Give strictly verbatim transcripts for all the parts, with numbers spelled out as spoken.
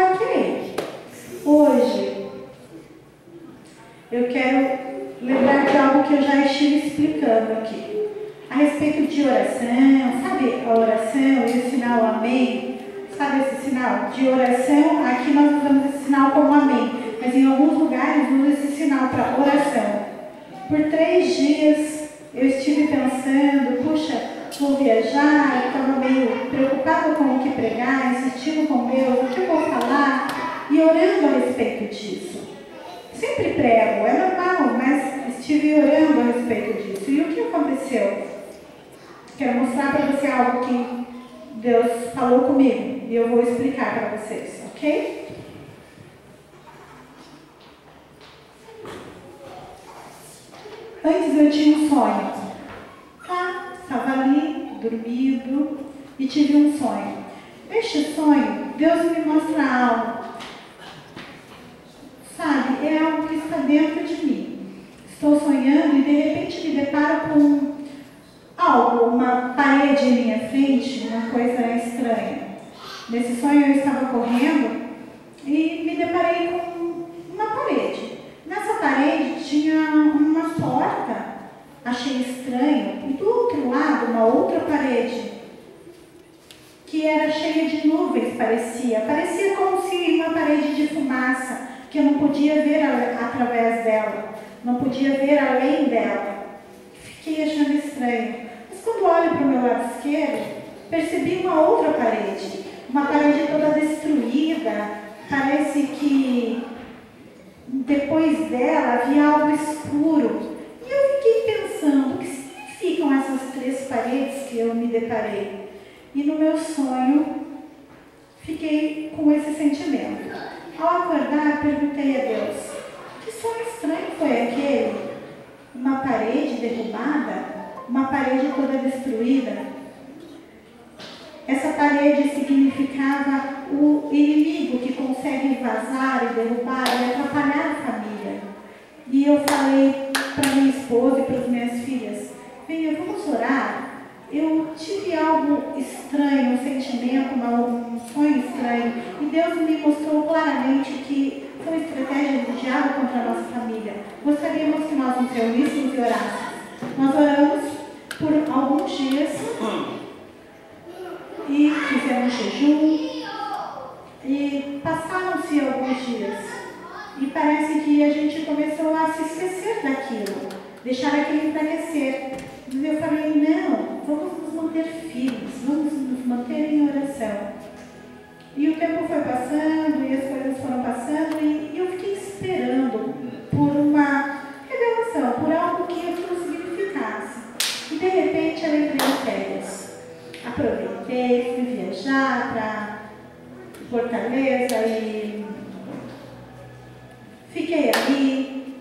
Ok, hoje eu quero lembrar de algo que eu já estive explicando aqui, a respeito de oração, sabe a oração e o sinal amém? Sabe esse sinal de oração? Aqui nós usamos esse sinal como amém, mas em alguns lugares usamos esse sinal para oração. Por três dias eu estive pensando, puxa, vou viajar, eu estava meio preocupada com o que pregar, insistindo com Deus, o que eu vou falar, e orando a respeito disso. Sempre prego, é normal, mas estive orando a respeito disso. E o que aconteceu? Quero mostrar para você algo que Deus falou comigo, e eu vou explicar para vocês, ok? Antes eu tinha um sonho. Tá, estava ali, dormindo, e tive um sonho. Neste sonho, Deus me mostra algo. Sabe, é algo que está dentro de mim. Estou sonhando e de repente me deparo com algo, uma parede em minha frente, uma coisa estranha. Nesse sonho eu estava correndo e me deparei com uma parede. Nessa parede tinha uma porta, achei estranho, e do outro lado uma outra parede, que era cheia de nuvens, parecia. Parecia como se uma parede de fumaça, que eu não podia ver a, através dela, não podia ver além dela. Fiquei achando estranho. Mas quando olho para o meu lado esquerdo, percebi uma outra parede, uma parede toda destruída, parece que depois dela havia algo escuro. E eu fiquei pensando, o que significam essas três paredes que eu me deparei? E no meu sonho, fiquei com esse sentimento. Ao acordar, perguntei a Deus, que sonho estranho foi aquele? Uma parede derrubada? Uma parede toda destruída? Essa parede significava o inimigo que consegue vazar e derrubar e atrapalhar a família. E eu falei para minha esposa e para as minhas filhas, venha, vamos orar. Eu tive algo estranho, um sentimento, um sonho estranho, e Deus me mostrou claramente que foi uma estratégia do diabo contra a nossa família. Gostaríamos que nós nos reuníssemos e orássemos. Nós oramos por alguns dias e fizemos jejum, e passaram-se alguns dias, e parece que a gente começou a se esquecer daquilo, deixar aquilo enfraquecer. E eu falei, não, vamos nos manter firmes, vamos nos manter em oração. E o tempo foi passando, e as coisas foram passando, e, e eu fiquei esperando por uma revelação, por algo que aquilo significasse. E de repente eu entrei em férias. Aproveitei, fui viajar para Fortaleza e fiquei ali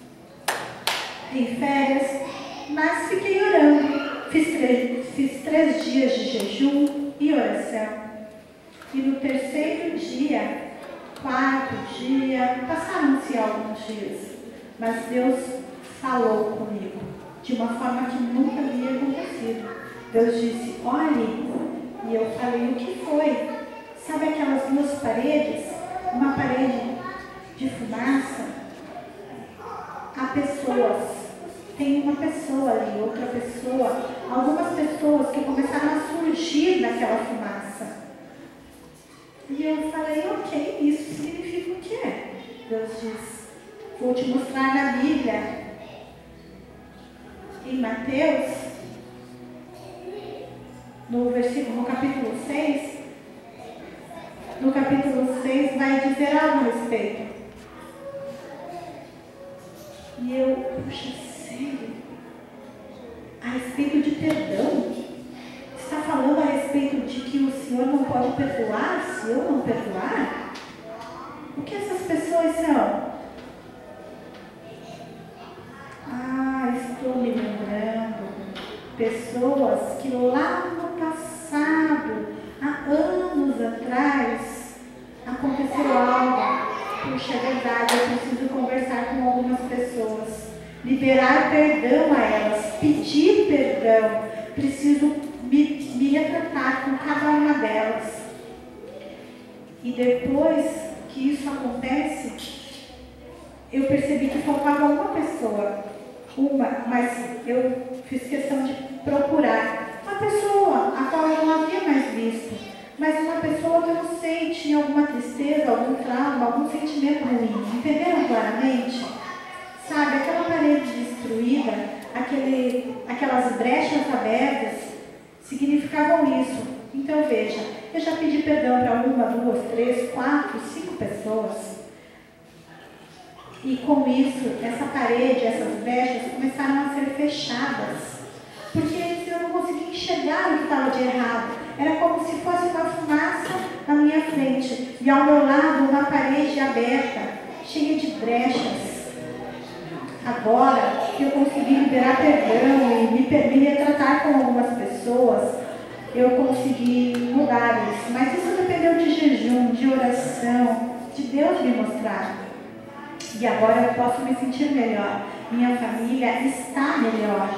em férias, mas fiquei orando. Fiz três, fiz três dias de jejum e oração. E no terceiro dia, quarto dia, passaram-se alguns dias, mas Deus falou comigo de uma forma que nunca havia acontecido. Deus disse, olhe, e eu falei, o que foi? Sabe aquelas duas paredes? Uma parede de fumaça? Há pessoas, tem uma pessoa ali, outra pessoa, algumas pessoas que começaram a surgir daquela fumaça. E eu falei, ok, isso significa o que é? Deus diz, vou te mostrar na Bíblia, em Mateus, no versículo, no capítulo seis, no capítulo seis vai dizer algo a respeito. E eu, puxa, sério? A respeito de perdão? Está falando a respeito de que o Senhor não pode perdoar se eu não perdoar? O que essas pessoas são? Ah, estou me lembrando. Pessoas que lá no passado, há anos atrás, aconteceu algo. Puxa, é verdade, eu preciso conversar com algumas pessoas, liberar perdão a elas, pedir perdão, preciso me, me retratar com cada uma delas. E depois que isso acontece, eu percebi que faltava uma pessoa, uma, mas eu fiz questão de procurar uma pessoa a qual eu não havia mais visto, mas uma pessoa que eu não sei, tinha alguma tristeza, algum trauma, algum sentimento ruim. Entenderam claramente? Sabe, aquela parede destruída, aquele, aquelas brechas abertas, significavam isso. Então veja, eu já pedi perdão para uma, duas, três, quatro, cinco pessoas. E com isso, essa parede, essas brechas começaram a ser fechadas. Porque antes eu não conseguia enxergar o que estava de errado. Era como se fosse uma fumaça na minha frente. E ao meu lado, uma parede aberta, cheia de brechas. Agora que eu consegui liberar perdão e me, me retratar com algumas pessoas, eu consegui mudar isso. Mas isso dependeu de jejum, de oração, de Deus me mostrar. E agora eu posso me sentir melhor. Minha família está melhor.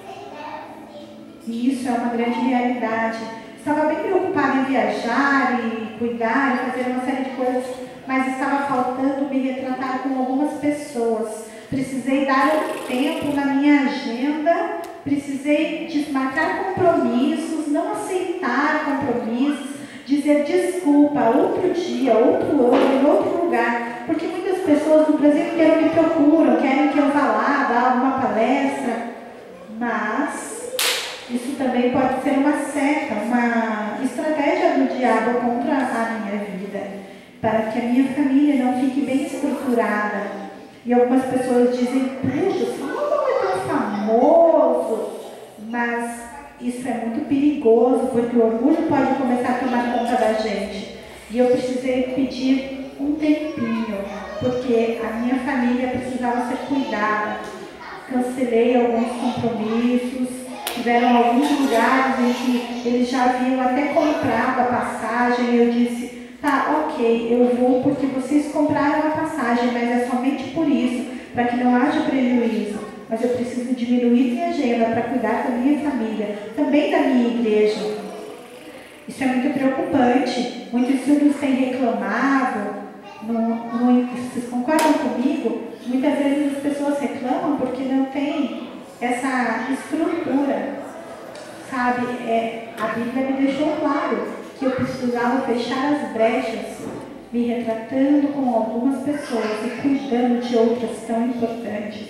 E isso é uma grande realidade. Estava bem preocupada em viajar e cuidar e fazer uma série de coisas, mas estava faltando me retratar com algumas pessoas. Precisei dar um tempo na minha agenda, precisei desmarcar compromissos, não aceitar compromissos, dizer desculpa, outro dia, outro ano, em outro lugar, porque muitas pessoas do Brasil inteiro me procuram, querem que eu vá lá, dar alguma palestra, mas isso também pode ser uma seca, uma estratégia do diabo contra a minha vida, para que a minha família não fique bem estruturada. E algumas pessoas dizem, puxa, o senhor não é tão famoso, mas isso é muito perigoso, porque o orgulho pode começar a tomar conta da gente. E eu precisei pedir um tempinho, porque a minha família precisava ser cuidada. Cancelei alguns compromissos, tiveram alguns lugares em que eles já haviam até comprado a passagem, e eu disse, tá, ok, eu vou porque vocês compraram a passagem, mas é somente por isso, para que não haja prejuízo. Mas eu preciso diminuir minha agenda para cuidar da minha família, também da minha igreja. Isso é muito preocupante. Muitos estudos têm reclamado, não, não, vocês concordam comigo? Muitas vezes as pessoas reclamam porque não tem essa estrutura, sabe? É, a Bíblia me deixou claro que eu precisava fechar as brechas, me retratando com algumas pessoas e cuidando de outras tão importantes.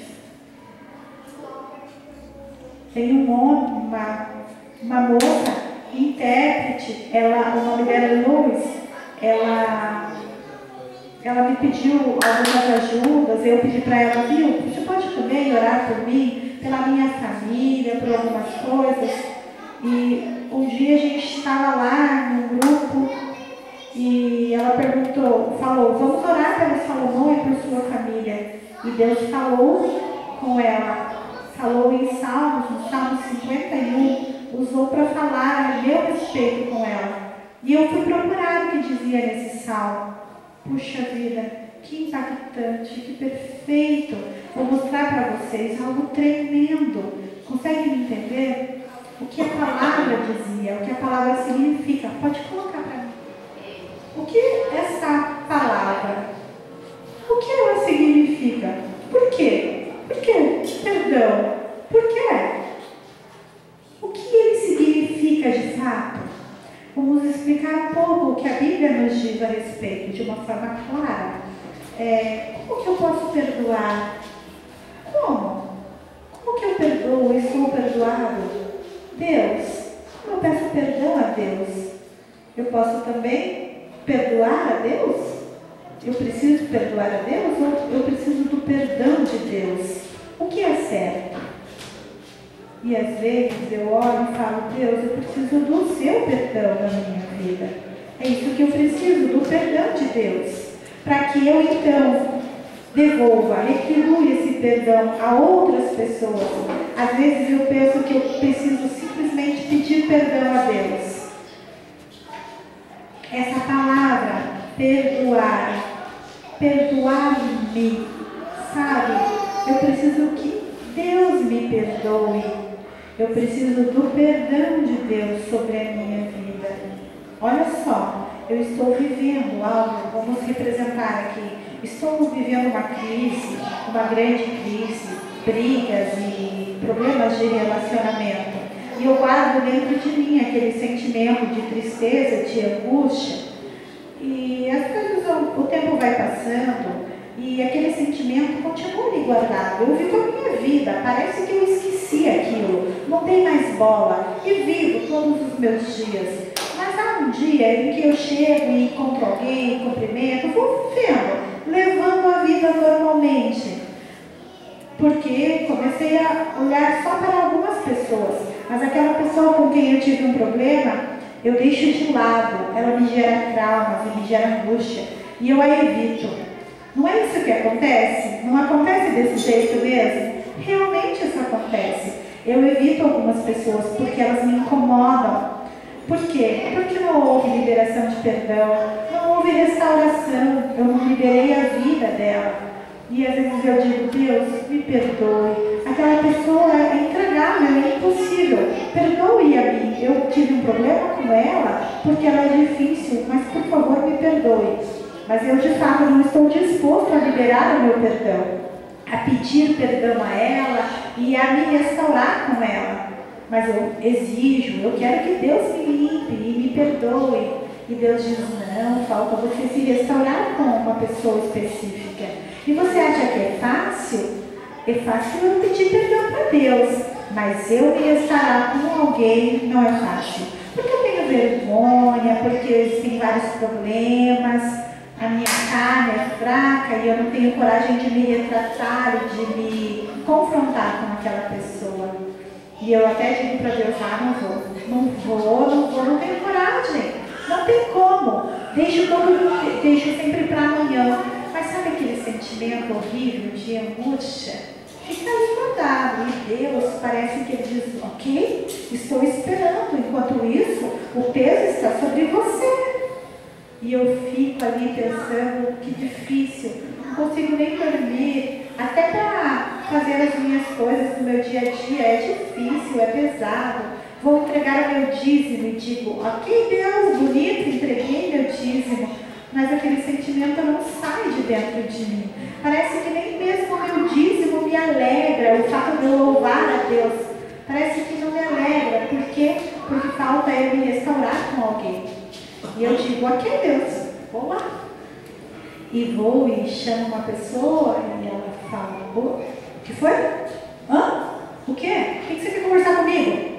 Tem um homem, uma, uma moça, intérprete, ela, o nome dela é Luz, ela, ela me pediu algumas ajudas, eu pedi para ela, viu, você pode também orar por mim, pela minha família, por algumas coisas. E um dia a gente estava lá num grupo e ela perguntou, falou, vamos orar pelo Salomão e por sua família. E Deus falou com ela, falou em Salmos, no Salmo cinquenta e um, usou para falar a meu respeito com ela. E eu fui procurar o que dizia nesse salmo. Puxa vida, que impactante, que perfeito. Vou mostrar para vocês algo tremendo. Conseguem entender? O que a palavra dizia, o que a palavra significa. Pode colocar para mim. O que essa palavra, o que ela significa? Por quê? Por quê? Perdão. Por quê? O que ele significa de fato? Vamos explicar um pouco o que a Bíblia nos diz a respeito, de uma forma clara. É, como que eu posso perdoar? Como? Como que eu perdoo e sou perdoado? Deus, eu peço perdão a Deus. Eu posso também perdoar a Deus? Eu preciso perdoar a Deus ou eu preciso do perdão de Deus? O que é certo? E às vezes eu olho e falo, Deus, eu preciso do seu perdão na minha vida. É isso que eu preciso, do perdão de Deus. Para que eu então devolva, retribua esse perdão a outras pessoas. Às vezes eu penso que eu preciso simplesmente pedir perdão a Deus. Essa palavra, perdoar, perdoar-me, sabe? Eu preciso que Deus me perdoe. Eu preciso do perdão de Deus sobre a minha vida. Olha só, eu estou vivendo algo, vamos representar aqui, estou vivendo uma crise, uma grande crise, brigas e problemas de relacionamento. E eu guardo dentro de mim aquele sentimento de tristeza, de angústia. E as coisas, o tempo vai passando e aquele sentimento continua ali guardado. Eu vivo a minha vida, parece que eu esqueci aquilo, não dei mais bola e vivo todos os meus dias. Mas há um dia em que eu chego e encontro alguém, cumprimento, vou vivendo, levando a vida normalmente. Porque comecei a olhar só para algumas pessoas, mas aquela pessoa com quem eu tive um problema, eu deixo de lado, ela me gera traumas, me gera angústia, e eu a evito. Não é isso que acontece? Não acontece desse jeito mesmo? Realmente isso acontece. Eu evito algumas pessoas porque elas me incomodam. Por quê? Porque não houve liberação de perdão, não houve restauração, eu não liberei a vida dela. E às vezes eu digo, Deus, me perdoe. Aquela pessoa é intragável, é impossível. Perdoe a mim. Eu tive um problema com ela porque ela é difícil, mas por favor me perdoe. Mas eu de fato não estou disposto a liberar o meu perdão, a pedir perdão a ela e a me restaurar com ela. Mas eu exijo, eu quero que Deus me limpe e me perdoe. E Deus diz, não, falta você se restaurar com uma pessoa específica. E você acha que é fácil? É fácil eu pedir perdão para Deus, mas eu me restaurar com alguém não é fácil. Porque eu tenho vergonha, porque eles têm vários problemas, a minha carne é fraca e eu não tenho coragem de me retratar e de me confrontar com aquela pessoa. E eu até digo para Deus, ah, não vou, não vou, não vou, não tenho coragem, não tem como, deixo, todo, deixo sempre para amanhã. Mas sabe aquele sentimento horrível de angústia? Fica ali guardado. E Deus parece que Ele diz, ok, estou esperando. Enquanto isso, o peso está sobre você. E eu fico ali pensando, que difícil, não consigo nem dormir. Até para fazer as minhas coisas no meu dia a dia é difícil, é pesado. Vou entregar o meu dízimo e digo, ok Deus, bonito, entreguei meu dízimo. Mas aquele sentimento não sai de dentro de mim. Parece que nem mesmo o meu dízimo me alegra, o fato de eu louvar a Deus. Parece que não me alegra. Por quê? Porque falta eu me restaurar com alguém. E eu digo, ok Deus, vou lá. E vou e chamo uma pessoa e ela fala, o que foi? Hã? O quê? O que você quer conversar comigo?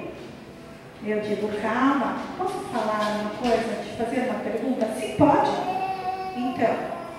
Eu digo, calma, posso falar uma coisa, te fazer uma pergunta? Sim, pode. Então,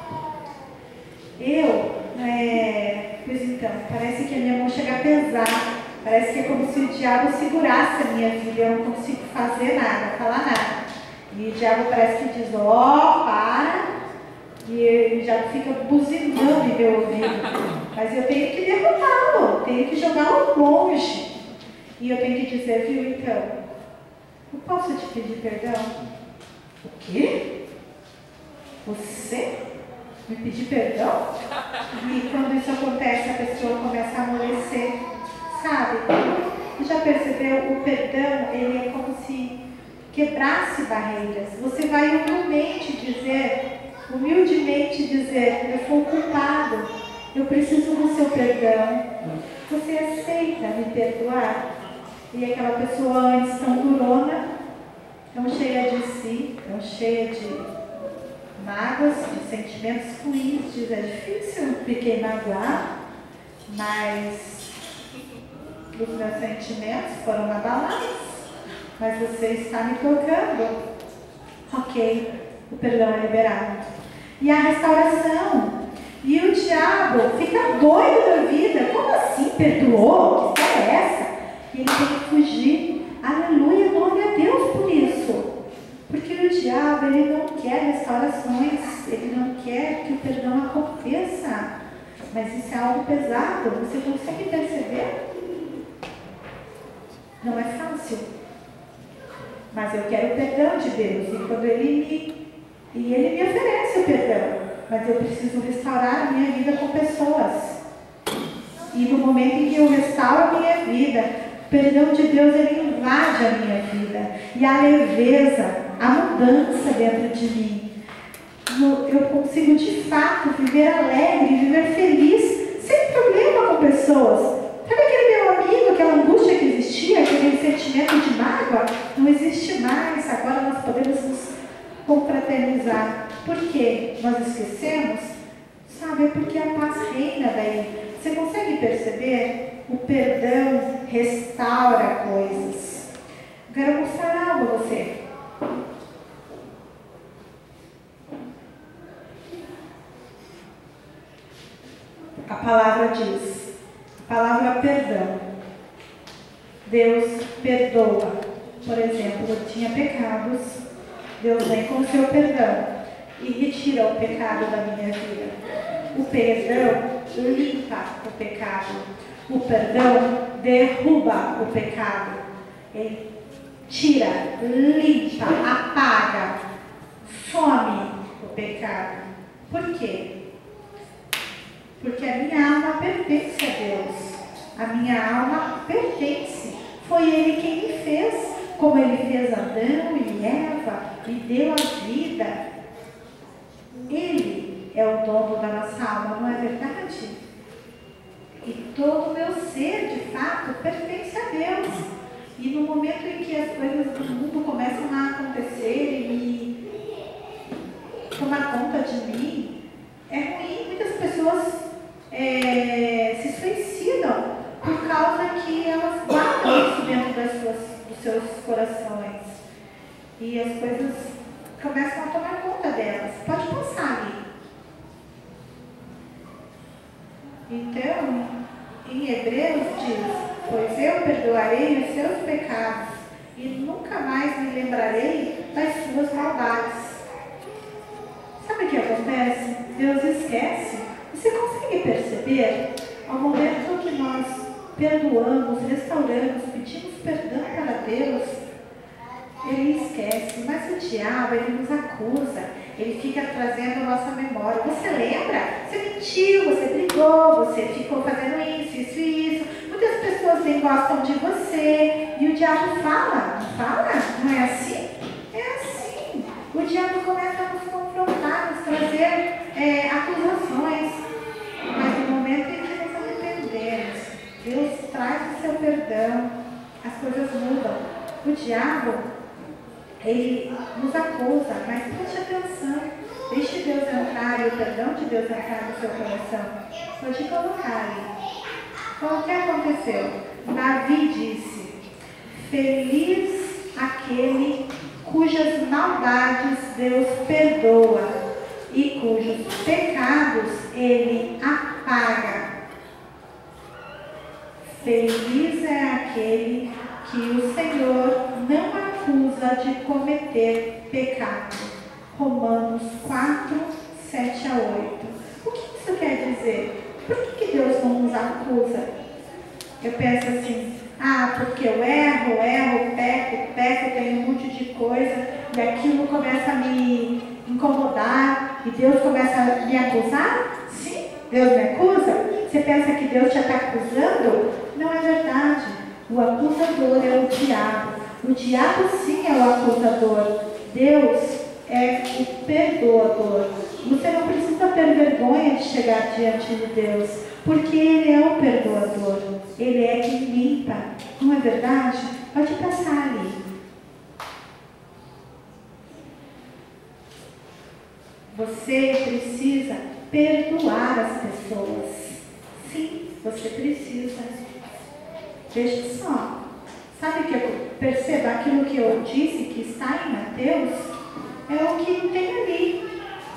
eu, é, pois então, parece que a minha mão chega a pesar, parece que é como se o diabo segurasse a minha vida, eu não consigo fazer nada, falar nada. E o diabo parece que diz, ó, oh, para, e ele já fica buzinando em meu ouvido, mas eu tenho que derrotá-lo, tenho que jogá-lo longe. E eu tenho que dizer, viu, então, eu posso te pedir perdão? O quê? Você me pedir perdão? E quando isso acontece, a pessoa começa a amolecer, sabe? Já percebeu? O perdão, ele é como se quebrasse barreiras. Você vai humildemente dizer, humildemente dizer, eu fui culpado, eu preciso do seu perdão. Você aceita me perdoar? E aquela pessoa antes tão durona, tão cheia de si, tão cheia de mágoas, de sentimentos ruins, diz, é difícil, eu fiquei magoado, mas os meus sentimentos foram abalados, mas você está me tocando. Ok, o perdão é liberado. E a restauração. E o diabo fica doido da vida. Como assim perdoou? Que história é essa? E ele tem que fugir. Aleluia, glória a Deus por isso. Porque o diabo, ele não quer restaurações, ele não quer que o perdão aconteça. Mas isso é algo pesado, você consegue perceber? Não é fácil. Mas eu quero o perdão de Deus, e quando ele me, e ele me oferece o perdão, mas eu preciso restaurar a minha vida com pessoas. E no momento em que eu restauro a minha vida, o perdão de Deus, ele invade a minha vida. E a leveza, a mudança dentro de mim. Eu consigo de fato viver alegre, viver feliz, sem problema com pessoas. Sabe aquele meu amigo, aquela angústia que existia, aquele sentimento de mágoa? Não existe mais. Agora nós podemos nos confraternizar. Por quê? Nós esquecemos? Sabe, é porque a paz reina daí. Você consegue perceber? O perdão restaura coisas. Eu quero mostrar algo a você. A palavra diz, a palavra perdão. Deus perdoa. Por exemplo, eu tinha pecados, Deus vem com o seu perdão e retira o pecado da minha vida. O perdão limpa o pecado. O perdão derruba o pecado. Ele tira, limpa, apaga, some o pecado. Por quê? Porque a minha alma pertence a Deus. A minha alma pertence. Foi Ele quem me fez. Como Ele fez Adão e Eva e deu a vida. Ele é o dono da nossa alma, não é verdade? E todo o meu ser, de fato, pertence a Deus. E no momento em que as coisas do mundo começam a acontecer e tomar conta de mim, é ruim. Muitas pessoas É, se suicidam por causa que elas guardam isso dentro das suas, dos seus corações e as coisas começam a tomar conta delas. Pode passar ali. Então, em Hebreus diz: pois eu perdoarei os seus pecados e nunca mais me lembrarei das suas maldades. Sabe o que acontece? Deus esquece. Você consegue perceber, ao momento que nós perdoamos, restauramos, pedimos perdão para Deus, Ele esquece, mas o diabo, ele nos acusa, ele fica trazendo a nossa memória. Você lembra? Você mentiu, você brigou, você ficou fazendo isso, isso e isso. Muitas pessoas nem gostam de você, e o diabo fala, não fala? Não é assim? É assim. O diabo começa a nos confrontar, nos trazer é, acusações. Mas no momento em que nos arrependemos, Deus traz o seu perdão, as coisas mudam. O diabo, ele nos acusa, mas preste atenção. Deixe Deus entrar e o perdão de Deus entrar no seu coração. Pode colocar aí. Então, o que aconteceu? Davi disse: feliz aquele cujas maldades Deus perdoa e cujos pecados Ele apaga. Feliz é aquele que o Senhor não acusa de cometer pecado. Romanos quatro, sete a oito. O que isso quer dizer? Por que que Deus não nos acusa? Eu penso assim: ah, porque eu erro, erro, peco, peco, tenho um monte de coisa e aquilo começa a me incomodar e Deus começa a me acusar? Sim, Deus me acusa? Você pensa que Deus já está acusando? Não é verdade. O acusador é o diabo. O diabo sim é o acusador. Deus é o perdoador. Você não precisa ter vergonha de chegar diante de Deus, porque Ele é o perdoador. Ele é quem limpa. Não é verdade? Pode passar ali. Você precisa perdoar as pessoas. Sim, você precisa. Veja só. Sabe que eu perceba aquilo que eu disse que está em Mateus? É o que tem ali.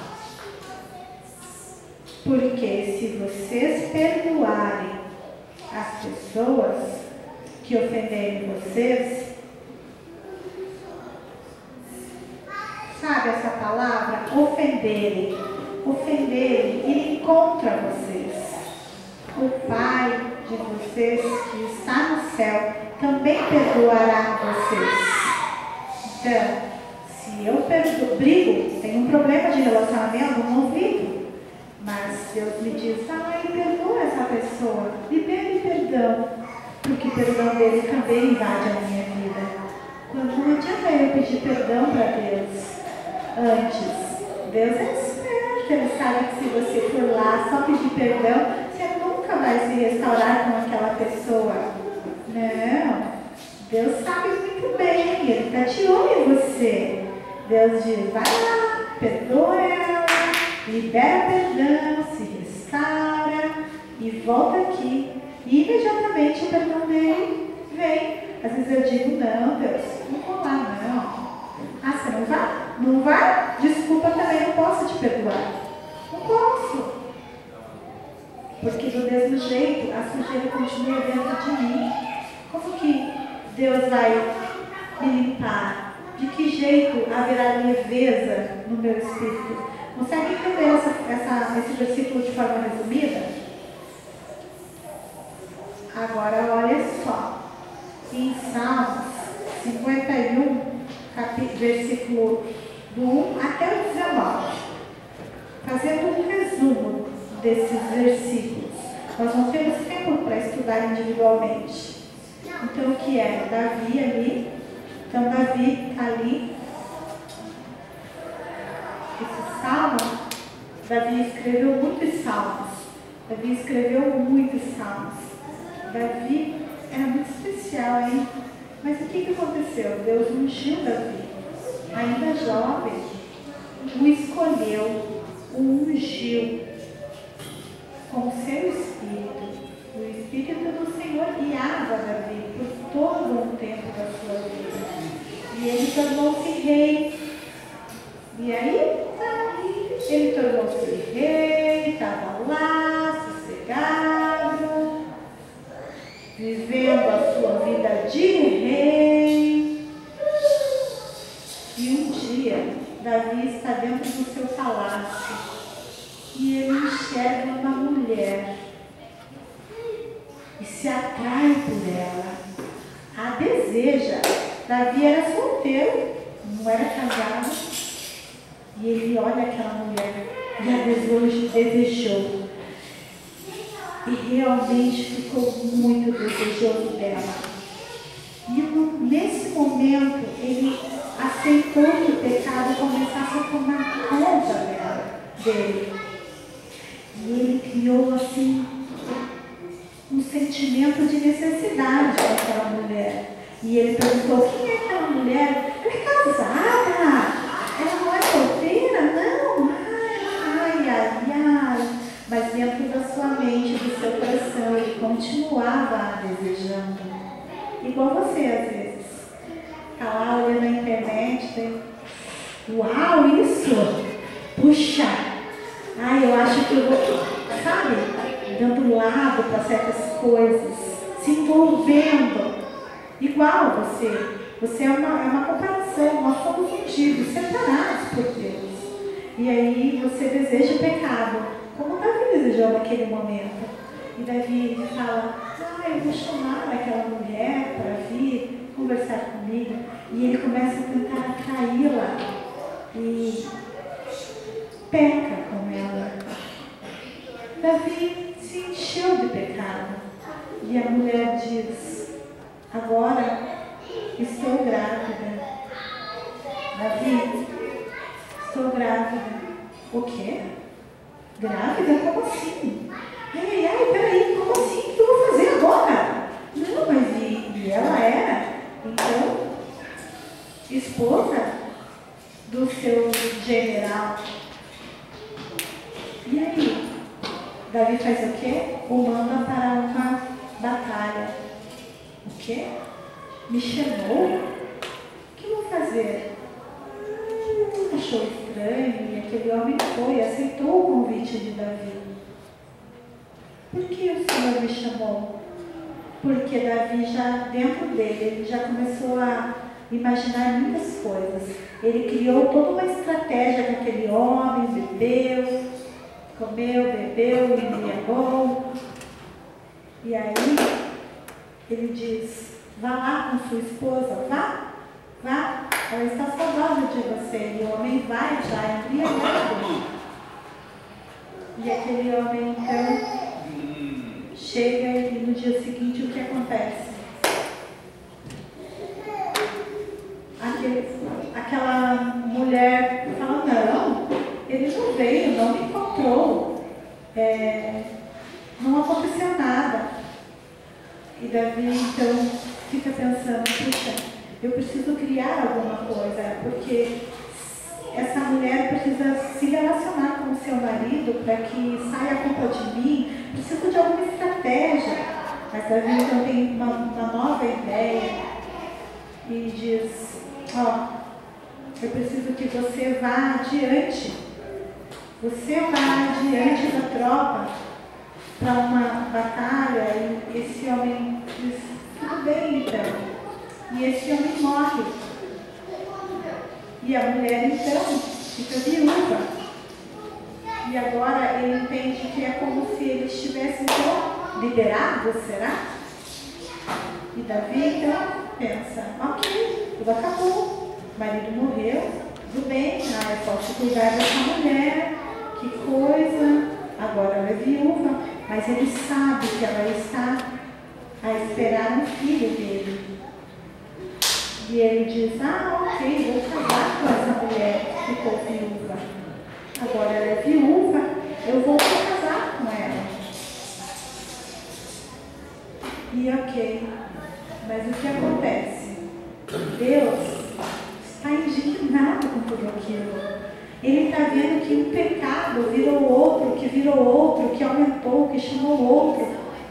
Porque se vocês perdoarem as pessoas que ofenderem vocês, sabe essa palavra? Ofenderem. Ofenderem, ele encontra vocês. O Pai de vocês que está no céu também perdoará vocês. Então, se eu perdo, brigo, tenho um problema de relacionamento, não ouvido. Mas Deus me diz: ai, perdoa essa pessoa, libere perdão, porque o perdão dele também invade a minha vida. Quando não adianta eu pedir perdão para Deus antes. Deus é esperto, Ele sabe que se você for lá só pedir perdão, você nunca vai se restaurar com aquela pessoa. Não. Deus sabe muito bem, Ele está de olho em você. Deus diz, vai lá, perdoa ela, libera perdão, se restaura e volta aqui. E imediatamente o perdão dele vem. Às vezes eu digo, não, Deus, não vou lá, não. Ah, você não vai? Não vai? Desculpa, também não posso te perdoar. Não posso. Porque do mesmo jeito, a sujeira continua dentro de mim. Como que Deus vai me limpar? De que jeito haverá leveza no meu espírito? Consegue entender essa, essa, esse versículo de forma resumida? Agora, olha só. Em Salmos cinquenta e um, capítulo, versículo do um até o dezenove. Fazendo um resumo desses versículos. Nós não temos tempo para estudar individualmente. Então, o que é? Davi ali. Então, Davi ali. Esse salmo, Davi escreveu muitos salmos. Davi escreveu muitos salmos. Davi era muito especial, hein? Mas o que, que aconteceu? Deus ungiu Davi. Ainda jovem, o escolheu, o ungiu com o seu espírito. O Espírito do Senhor guiava Davi por todo o tempo da sua vida. E ele tornou-se rei. E aí, ele tornou-se rei, estava lá, sossegado, vivendo a sua vida de rei. E um dia, Davi está dentro do seu palácio e ele enxerga uma mulher e se atrai por ela, a deseja. Davi era solteiro, não era casado, e ele olha aquela mulher e a desejou. E realmente ficou muito desejoso dela. E nesse momento ele aceitou que o pecado começasse a tomar conta dela, dele. E ele criou assim um sentimento de necessidade com aquela mulher. E ele perguntou, quem é aquela mulher? Ela é casada? Ela não é solteira? Não. Ai, ai, ai. Mas dentro da sua mente, do seu coração, ele continuava a desejando. Igual você, às vezes. Está lá olhando na internet, tem... Uau, isso! Puxa! Ai, eu acho que eu vou... Sabe? Dando lado para certas coisas. Se envolvendo. Igual você. Você é uma, é uma comparação. Nós somos ungidos, separados por Deus. E aí você deseja o pecado. Como Davi desejou naquele momento. E Davi ele fala, ah, eu vou chamar aquela mulher para vir conversar comigo. E ele começa a tentar atraí-la. E peca com ela. Davi se encheu de pecado. E a mulher diz, agora estou grávida. Davi, estou grávida. O quê? Grávida? Como assim? Ai, ai, peraí, como assim? O que eu vou fazer agora? Não, mas e, e ela era, então, esposa do seu general. E aí? Davi faz o quê? O manda para uma batalha. O quê? Me chamou? O que eu vou fazer? Hum, achou estranho e aquele homem foi, aceitou o convite de Davi. Por que o Senhor me chamou? Porque Davi já, dentro dele, ele já começou a imaginar muitas coisas. Ele criou toda uma estratégia com aquele homem, bebeu, comeu, bebeu, embriagou. E aí, ele diz, vá lá com sua esposa, vá, vá, ela está saudosa de você. E o homem vai já, embriagado. E aquele homem, então, chega e no dia seguinte o que acontece? que aquela mulher fala, não, ele não veio, não me encontrou, é, não aconteceu nada. E Davi então fica pensando, puxa, eu preciso criar alguma coisa, porque essa mulher precisa se relacionar com o seu marido para que saia a culpa de mim, preciso de alguma estratégia. Mas Davi então tem uma, uma nova ideia e diz, ó, oh, eu preciso que você vá adiante, você vá adiante da tropa para uma batalha. E esse homem diz, tudo bem então. E esse homem morre. E a mulher então fica viúva. E agora ele entende que é como se ele estivesse então liberado, será? E Davi então pensa, ok, tudo acabou, o marido morreu, tudo bem, ah, eu posso cuidar dessa mulher, que coisa, agora ela é viúva, mas ele sabe que ela está a esperar um filho dele. E ele diz, ah, ok, vou casar com essa mulher que ficou viúva. Agora ela é viúva, eu vou casar com ela. E ok, mas o que acontece? Deus está indignado com tudo aquilo. Ele está vendo que um pecado virou outro, que virou outro, que aumentou, que chamou outro.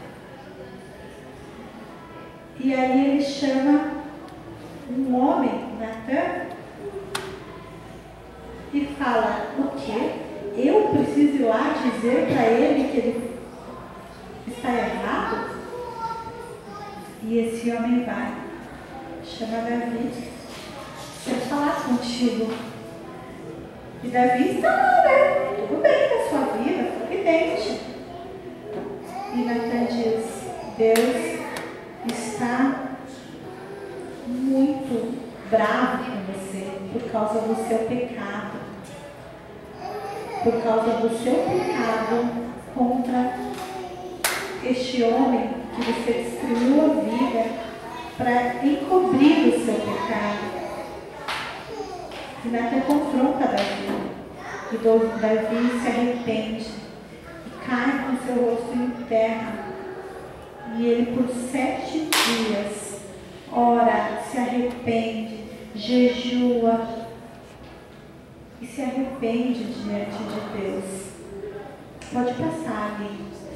E aí ele chama um homem, Natan, e fala, o quê? Eu preciso ir lá dizer para ele que ele está errado? E esse homem vai, chama Davi, quer falar contigo. E Davi está lá, né? Tudo bem na sua vida, providente. E Natan diz, Deus está muito bravo com você por causa do seu pecado, por causa do seu pecado contra este homem que você destruiu a vida para encobrir o seu pecado. E Natan confronta Davi, e Davi se arrepende e cai com seu rosto em terra, e ele por sete dias ora, se arrepende, jejua e se arrepende diante de Deus. Pode passar ali.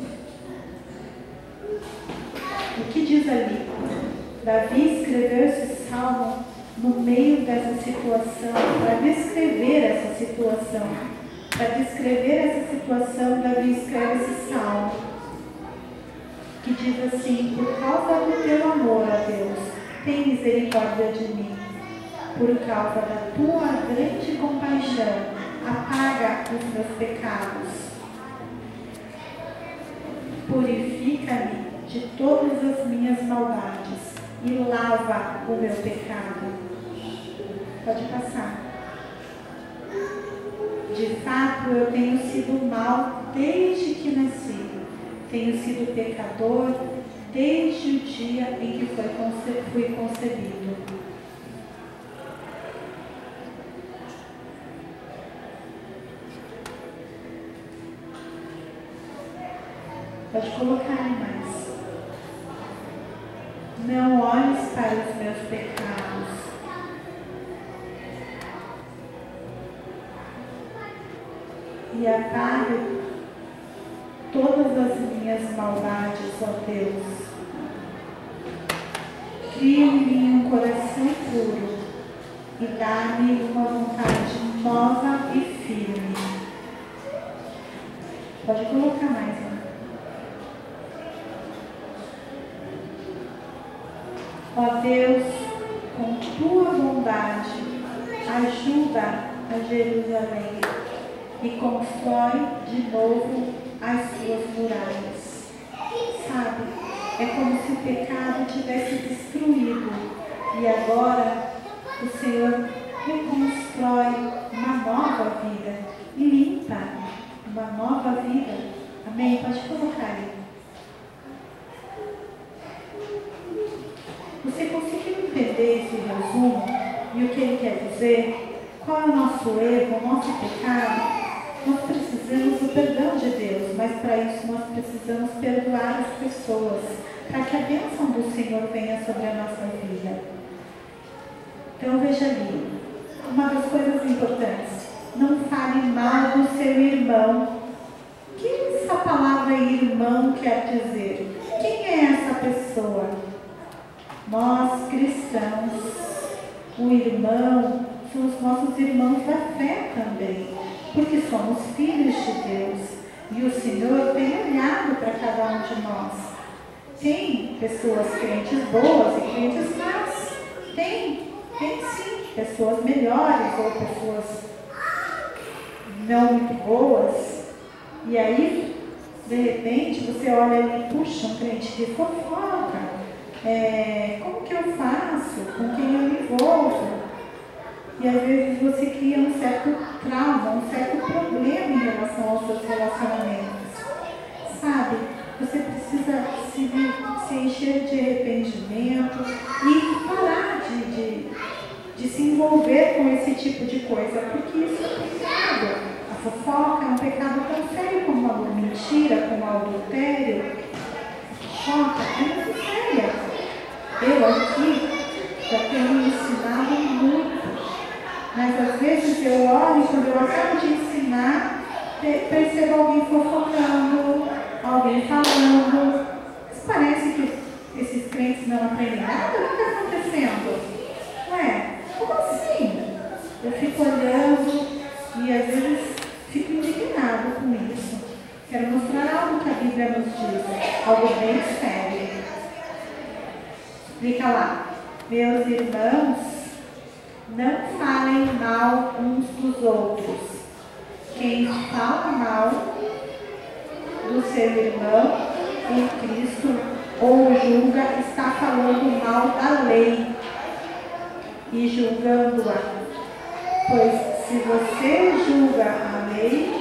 O que diz ali? Davi escreveu esse salmo no meio dessa situação, para descrever essa situação. Para descrever essa situação, Davi escreve esse salmo, que diz assim, por causa do teu amor a Deus, tem misericórdia de mim. Por causa da tua grande compaixão, apaga os meus pecados. Purifica-me de todas as minhas maldades e lava o meu pecado. Pode passar. De fato, eu tenho sido mau desde que nasci. Tenho sido pecador desde o dia em que foi conce- fui concebido. Pode colocar aí mais. Não olhes para os meus pecados. E apague todas as minhas maldades, ó Deus. Cria em mim um coração puro e dá-me uma vontade nova e firme. Pode colocar mais, né? Ó Deus, com tua bondade, ajuda a Jerusalém e constrói de novo as suas muralhas. Sabe, é como se o pecado tivesse destruído e agora o Senhor reconstrói uma nova vida, limpa uma nova vida. Amém? Pode colocar aí. Você conseguiu entender esse resumo E o que ele quer dizer? Qual é o nosso erro, o nosso pecado? Nós precisamos do perdão de Deus, mas para isso nós precisamos perdoar as pessoas, para que a bênção do Senhor venha sobre a nossa vida. Então veja ali, uma das coisas importantes, não fale mal do seu irmão. O que essa palavra irmão quer dizer? Quem é essa pessoa? Nós cristãos, o irmão, são os nossos irmãos da fé também, porque somos filhos de Deus e o Senhor tem olhado para cada um de nós. Tem pessoas crentes boas e crentes más, tem, tem sim, pessoas melhores ou pessoas não muito boas. E aí, de repente, você olha ali, puxa, um crente que fofoca, é, como que eu faço? Com quem eu me envolvo? E às vezes você cria um certo trauma, um certo problema em relação aos seus relacionamentos. Sabe? Você precisa se, se encher de arrependimento e parar de, de, de se envolver com esse tipo de coisa, porque isso é pecado. A fofoca é um pecado tão sério como a mentira, como o adultério. A fofoca é muito séria. Eu aqui já tenho ensinado muito. Mas às vezes eu olho, quando eu acabo de ensinar, percebo alguém fofocando, alguém falando. Mas parece que esses crentes não aprendem nada. O que está acontecendo? Ué, como assim? Eu fico olhando e às vezes fico indignado com isso. Quero mostrar algo que a Bíblia nos diz, algo bem sério. Explica lá. Meus irmãos, não falem mal uns dos outros. Quem fala mal do seu irmão em Cristo ou julga está falando mal da lei e julgando-a. Pois se você julga a lei,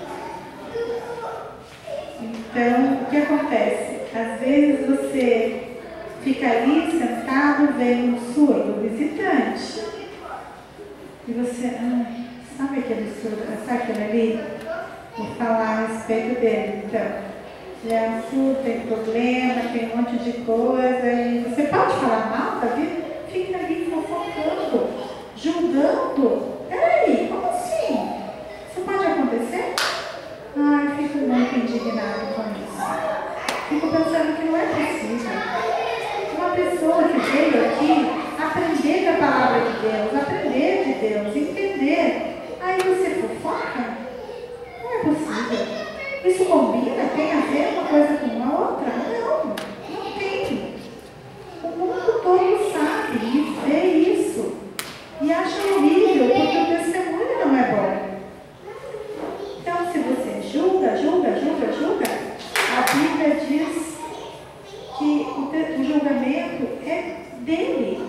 então o que acontece? Às vezes você fica ali sentado, vem um surdo visitante. E você, ah, sabe aquele surdo, sabe aquele ali? Vou falar a respeito dele. Então, ele é surdo, tem problema, tem um monte de coisa. E você pode falar mal da vida? Fica ali fofocando, julgando. Peraí, como assim? Isso pode acontecer? Ai, eu fico muito indignado com isso. Fico pensando que não é possível. Uma pessoa que veio aqui aprender da palavra de Deus, aprender de Deus, entender. Aí você fofoca? Não é possível. Isso combina? Tem a ver uma coisa com a outra? Não, não tem. O mundo todo sabe e vê isso. E acha horrível, porque o testemunho não é bom. Então, se você julga, julga, julga, julga, a Bíblia diz que o julgamento é dele.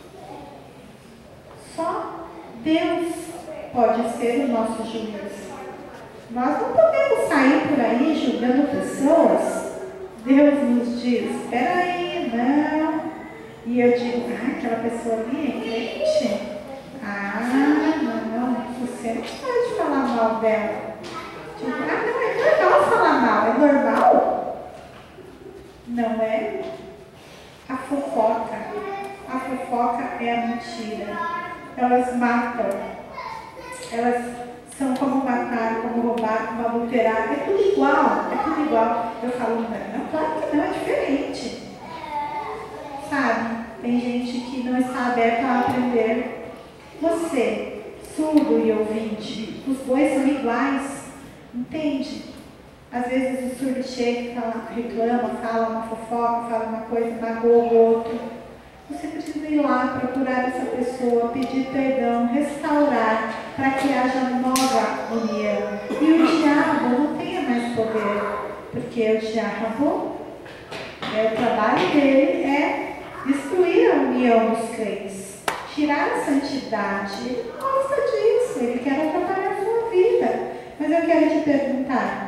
Só Deus pode ser o nosso juiz. Nós não podemos sair por aí julgando pessoas. Deus nos diz, espera aí, não. E eu digo, ah, aquela pessoa ali é crente. Ah, não, você não pode falar mal dela. Digo, ah, não, é normal falar mal. É normal? Não é? A fofoca. A fofoca é a mentira. Elas matam, elas são como matar, como roubar, como adulterar, é tudo igual, é tudo igual. Eu falo, não, claro que não, é diferente. Sabe, tem gente que não está aberta a aprender. Você, surdo e ouvinte, os dois são iguais, entende? Às vezes o surdo chega, fala, reclama, fala uma fofoca, fala uma coisa, magoa o outro. Você precisa ir lá, procurar essa pessoa, pedir perdão, restaurar, para que haja nova união. E o diabo não tenha mais poder, porque o diabo, é, o trabalho dele é destruir a união dos crentes, tirar a santidade. Ele não gosta disso, ele quer atrapalhar a sua vida. Mas eu quero te perguntar,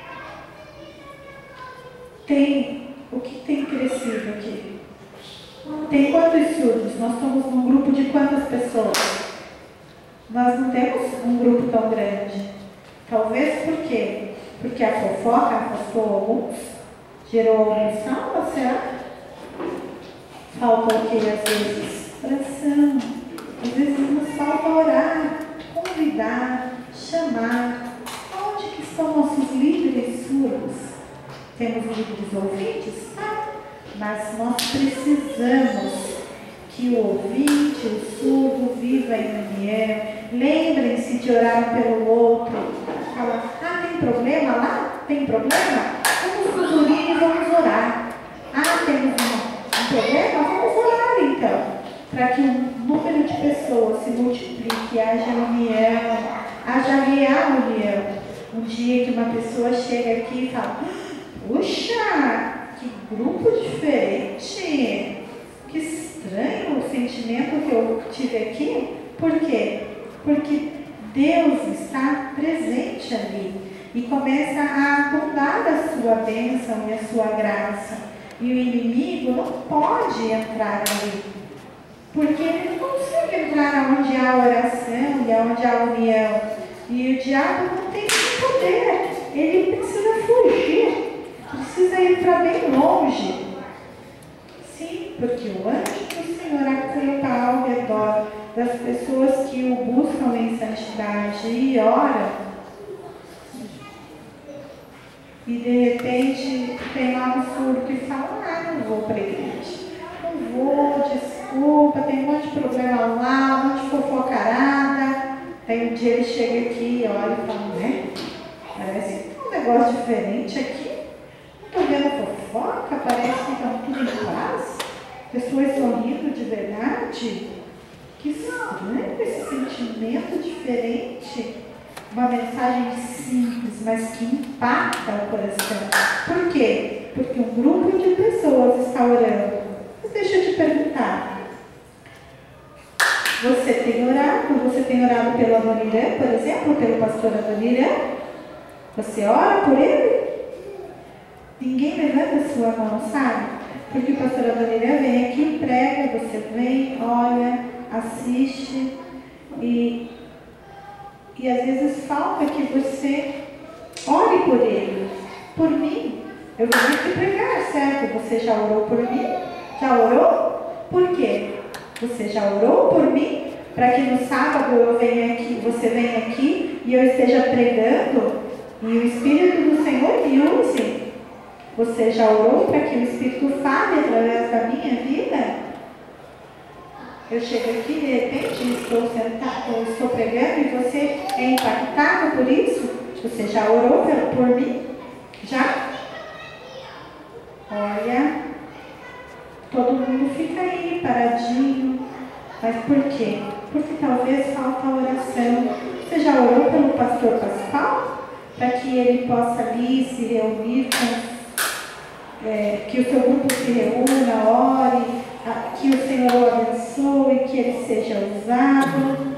tem, o que tem crescido aqui? O Tem quantos surdos? Nós somos um grupo de quantas pessoas? Nós não temos um grupo tão grande. Talvez por quê? Porque a fofoca afastou alguns, gerou omissão, será? Falta o que às vezes? Oração. Às vezes nos falta orar, convidar, chamar. Onde que estão nossos líderes surdos? Temos líderes ouvintes? Tá. Mas nós precisamos que o ouvinte, o surdo, viva em união. Lembrem-se de orar pelo outro. Fala, ah, tem problema lá? Tem problema? Vamos nos unir e vamos orar. Ah, temos um, um problema? Vamos orar então. Para que um número de pessoas se multiplique, haja união, haja real união. Um dia que uma pessoa chega aqui e fala, puxa, que grupo diferente, que estranho o sentimento que eu tive aqui. Por quê? Porque Deus está presente ali e começa a abundar a sua bênção e a sua graça. E o inimigo não pode entrar ali, porque ele não consegue entrar onde há oração e onde há união. E o diabo não tem esse poder, ele precisa fugir. Precisa ir para bem longe. Sim, porque o anjo do Senhor acampa ao redor das pessoas que o buscam em santidade e oram. E de repente tem lá um surdo que fala, ah, não vou para a igreja. Não vou, desculpa, tem um monte de problema lá, um monte de fofocarada. Aí um dia ele chega aqui e olha e fala, né? Parece um negócio diferente aqui. Estou vendo fofoca, parece que estão tudo em paz, pessoas sorrindo de verdade. Que estranho esse sentimento diferente. Uma mensagem simples, mas que impacta o coração. Por quê? Porque um grupo de pessoas está orando. Mas deixa eu te perguntar. Você tem orado? Você tem orado pelo Adoniran, por exemplo, pelo pastor Adoniran? Você ora por ele? Ninguém levanta a sua mão, sabe? Porque o pastor Adoniran vem aqui, prega, você vem, olha, assiste e, e às vezes falta que você ore por ele, por mim. Eu vim aqui pregar, certo? Você já orou por mim? Já orou? Por quê? Você já orou por mim? Para que no sábado eu venha aqui, você venha aqui e eu esteja pregando e o Espírito do Senhor me use? Você já orou para que o Espírito fale através da minha vida? Eu chego aqui, de repente, estou sentado, estou pregando e você é impactado por isso? Você já orou por, por mim? Já? Olha, todo mundo fica aí, paradinho. Mas por quê? Porque talvez falta oração. Você já orou pelo pastor Pascoal? Para que ele possa ali se reunir com É, que o seu grupo se reúna, ore, a, que o Senhor o abençoe, que ele seja usado.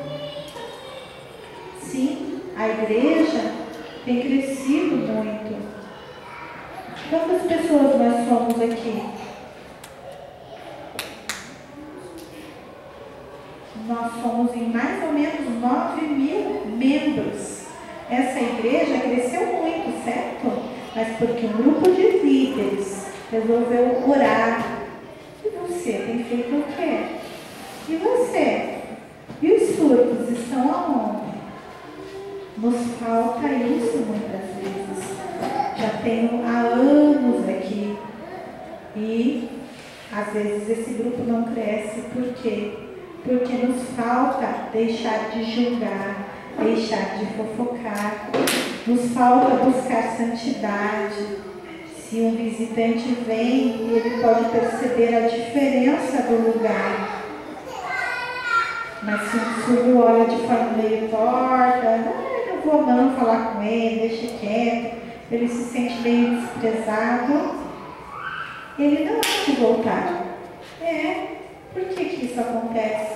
Sim, a igreja tem crescido muito. Quantas pessoas nós somos aqui? Nós somos em mais ou menos nove mil membros. Essa igreja cresceu muito, certo? Mas porque um grupo de líderes resolveu orar. E você tem feito o quê? E você? E os surdos estão aonde? Nos falta isso muitas vezes. Já tenho há anos aqui. E às vezes esse grupo não cresce. Por quê? Porque nos falta deixar de julgar, deixar de fofocar. Nos falta buscar santidade. Se um visitante vem, ele pode perceber a diferença do lugar. Mas se um surdo olha de forma meio torta, não, não vou não falar com ele, deixa quieto, ele se sente meio desprezado, ele não vai voltar. É, por que que isso acontece?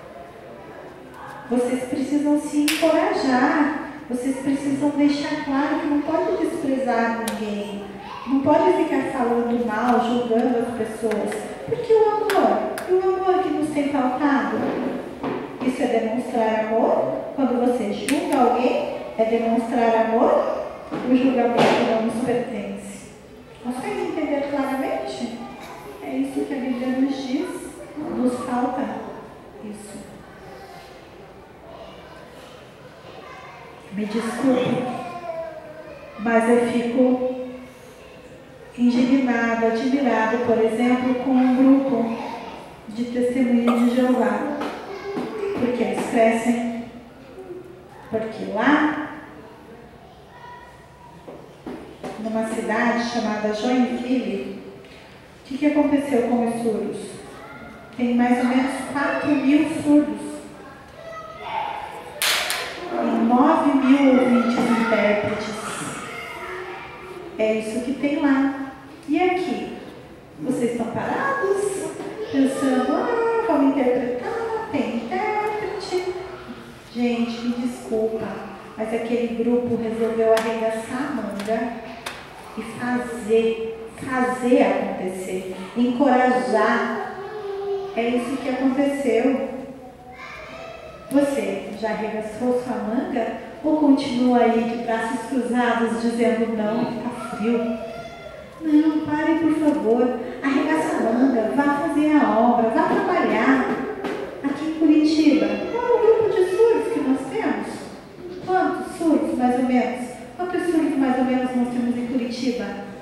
Vocês precisam se encorajar. Vocês precisam deixar claro que não pode desprezar ninguém. Não pode ficar falando mal, julgando as pessoas. Porque o amor, e o amor que nos tem faltado? Isso é demonstrar amor? Quando você julga alguém, é demonstrar amor? O julgamento não nos pertence. Consegue entender claramente? É isso que a Bíblia nos diz. Nos falta isso. Me desculpe, mas eu fico indignada, admirada, por exemplo, com um grupo de testemunhas de Jeová. Porque eles crescem, porque lá, numa cidade chamada Joinville, o que, que aconteceu com os surdos? Tem mais ou menos quatro mil surdos e nove mil ouvintes intérpretes. É isso que tem lá. E aqui? Vocês estão parados, pensando, ah, vamos interpretar, tem intérprete. Gente, me desculpa, mas aquele grupo resolveu arregaçar a manga e fazer, fazer acontecer, encorajar. É isso que aconteceu. Você já arregaçou sua manga ou continua aí de braços cruzados dizendo não, está frio? Não, pare por favor, arregaça a manga, vá fazer a obra, vá trabalhar. Aqui em Curitiba, qual é o grupo de surdos que nós temos? Quantos surdos mais ou menos? Quantos surdos mais ou menos nós temos em Curitiba?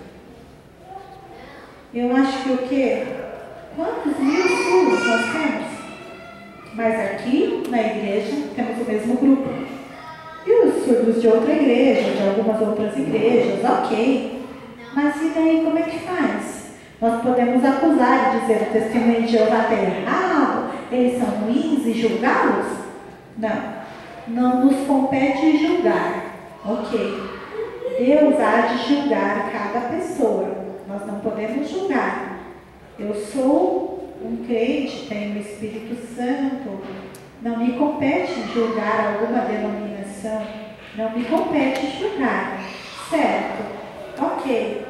Eu acho que o quê? Quantos mil surdos nós temos? Mas aqui na igreja temos o mesmo grupo. E os surdos de outra igreja, de algumas outras igrejas, ok. Mas e daí como é que faz? Nós podemos acusar e dizer o testemunho de Jeová está errado, eles são ruins e julgá-los? Não. Não nos compete julgar. Ok. Deus há de julgar cada pessoa. Nós não podemos julgar. Eu sou um crente, tenho o Espírito Santo. Não me compete julgar alguma denominação. Não me compete julgar. Certo? Ok.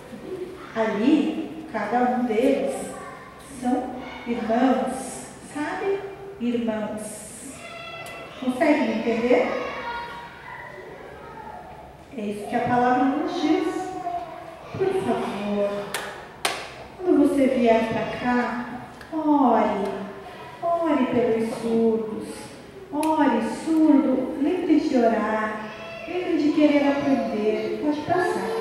Ali, cada um deles são irmãos. Sabe? Irmãos. Consegue me entender? É isso que a palavra nos diz. Por favor, quando você vier para cá, ore. Ore pelos surdos. Ore, surdo. Lembre de orar. Lembre de querer aprender. Pode passar.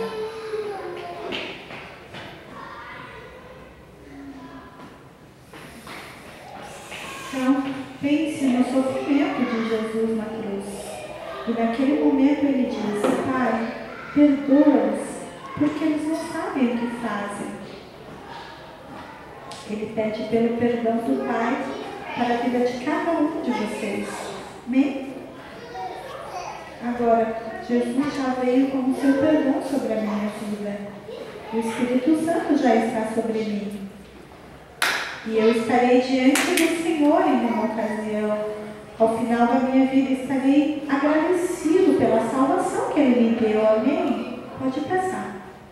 Então, pense no sofrimento de Jesus na cruz. E naquele momento ele diz: Pai, perdoa-os, porque eles não sabem o que fazem. Ele pede pelo perdão do Pai para a vida de cada um de vocês. Amém? Agora, Jesus já veio com o seu perdão sobre a minha vida. O Espírito Santo já está sobre mim. E eu estarei diante do Senhor em uma ocasião. Ao final da minha vida estarei agradecido pela salvação que Ele me deu. Amém? Pode passar.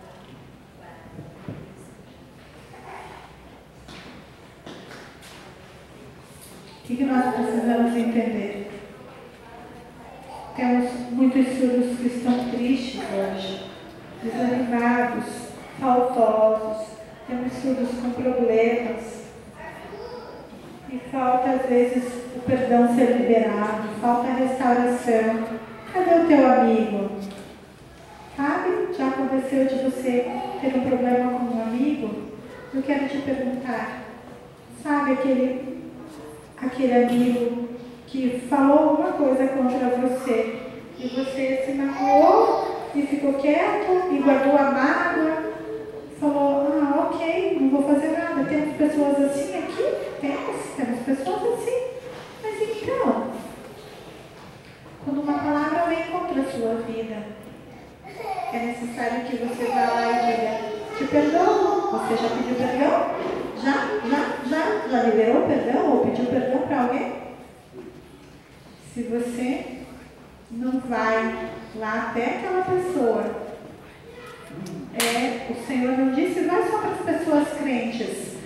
O que, que nós precisamos entender? Temos muitos surdos que estão tristes hoje, desanimados, faltosos. Temos surdos com problemas. E falta, às vezes, o perdão ser liberado, falta a restauração. Cadê o teu amigo? Sabe? Já aconteceu de você ter um problema com um amigo? Eu quero te perguntar, sabe aquele, aquele amigo que falou alguma coisa contra você e você se magoou e ficou quieto e guardou a mágoa? Falou, ah, ok, não vou fazer nada. Temos pessoas assim aqui? Temos, temos pessoas assim. Mas então, quando uma palavra vem contra a sua vida, é necessário que você vá lá e diga, te perdoo. Você já pediu perdão? Já? Já? Já? Já liberou perdão ou pediu perdão para alguém? Se você não vai lá até aquela pessoa, É, o Senhor não disse, vai só para as pessoas crentes.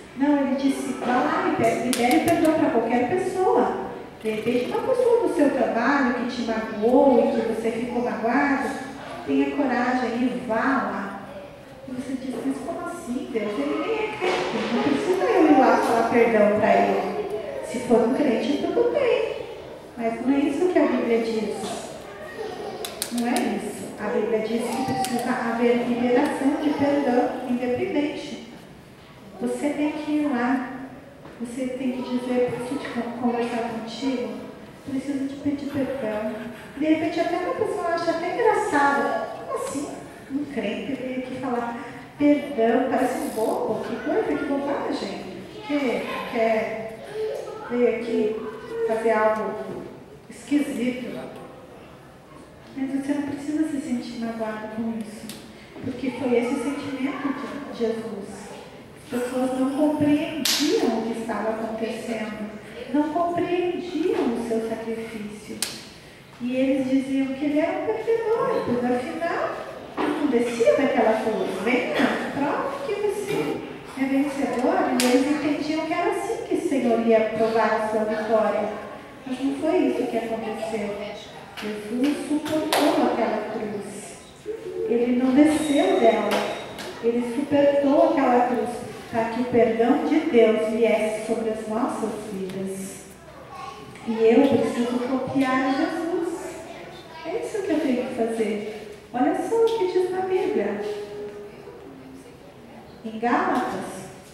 Não, ele disse, vá lá e libere perdão para qualquer pessoa. De repente, uma pessoa do seu trabalho que te magoou e que você ficou magoado, tenha coragem e vá lá. E você diz, mas como assim, Deus? Ele nem é crente, não precisa eu ir lá falar perdão para ele. Se for um crente, tudo bem. Mas não é isso que a Bíblia diz. Não é isso. A Bíblia diz que precisa haver liberação de perdão independente. Você tem que ir lá. Você tem que dizer, preciso conversar contigo, preciso te pedir perdão. De repente até uma pessoa acha até engraçado. Como assim? Um crente veio aqui falar perdão, parece um bobo, que coisa, que bobagem. Que quer veio aqui fazer algo esquisito. Mas você não precisa se sentir magoado com isso. Porque foi esse o sentimento de Jesus. As pessoas não compreendiam o que estava acontecendo, não compreendiam o seu sacrifício. E eles diziam que ele era um pecador, pois afinal, não descia daquela cruz. Venha, prove que você é vencedor. E eles entendiam que era assim que o Senhor ia provar a sua vitória. Mas não foi isso que aconteceu. Jesus suportou aquela cruz. Ele não desceu dela. Ele suportou aquela cruz para que o perdão de Deus viesse sobre as nossas vidas. E eu preciso copiar Jesus. É isso que eu tenho que fazer. Olha só o que diz na Bíblia. Em Gálatas,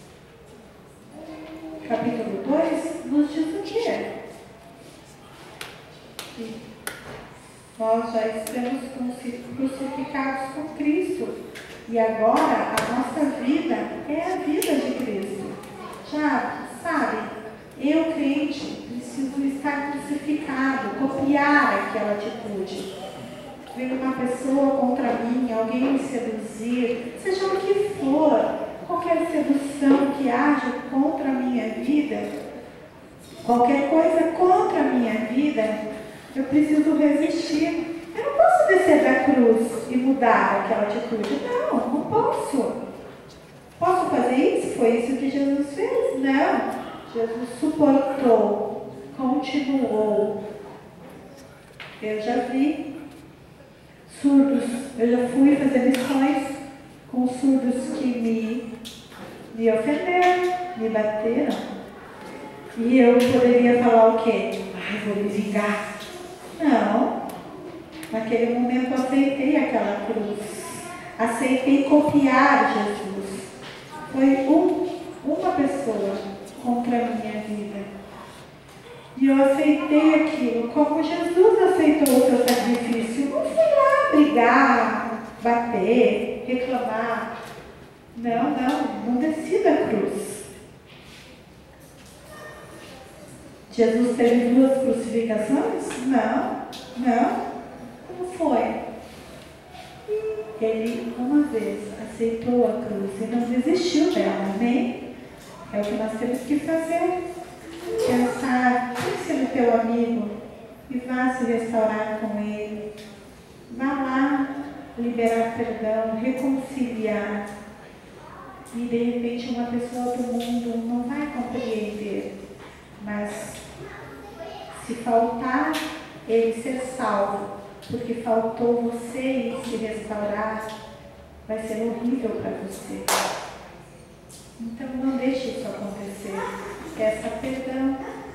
capítulo dois, nos diz o quê? Que nós já estamos crucificados com Cristo. E agora a nossa vida é a vida de Cristo. Já, sabe, eu, crente, preciso estar crucificado, copiar aquela atitude. Vem uma pessoa contra mim, alguém me seduzir, seja o que for, qualquer sedução que haja contra a minha vida, qualquer coisa contra a minha vida, eu preciso resistir. Eu não posso descer da cruz e mudar aquela atitude. Não, não posso. Posso fazer isso? Foi isso que Jesus fez? Não. Jesus suportou, continuou. Eu já vi surdos, eu já fui fazer missões com surdos que me, me ofenderam, me bateram. E eu poderia falar o quê? Ai, vou me vingar. Não. Naquele momento eu aceitei aquela cruz. Aceitei copiar Jesus. Foi um, uma pessoa contra a minha vida. E eu aceitei aquilo como Jesus aceitou o seu sacrifício. Não fui lá brigar, bater, reclamar. Não, não, não desci da cruz. Jesus teve duas crucificações? Não, não. Como foi? Ele, uma vez, aceitou a cruz e não desistiu dela, amém? É o que nós temos que fazer. Pensar, pense no teu amigo e vá se restaurar com ele. Vá lá liberar perdão, reconciliar. E de repente uma pessoa do mundo não vai compreender. Mas se faltar ele ser salvo, porque faltou você ir se restaurar, vai ser horrível para você. Então não deixe isso acontecer. Peça perdão.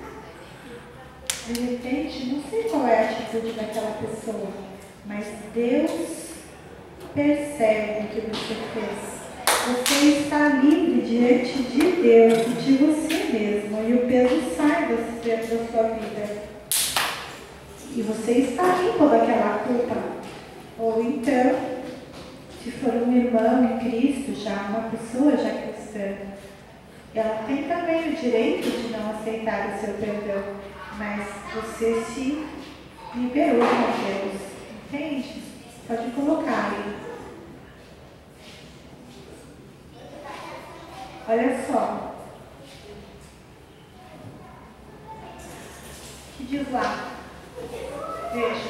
De repente, não sei qual é a atitude daquela pessoa, mas Deus percebe o que você fez. Você está livre diante de Deus e de você mesmo, e o peso sai da sua vida. E você está limpo daquela culpa. Ou então, se for um irmão em Cristo, já uma pessoa já cristã, ela tem também o direito de não aceitar o seu perdão, mas você se liberou com Deus. Entende? Pode colocar aí. Olha só. O que diz lá? Veja.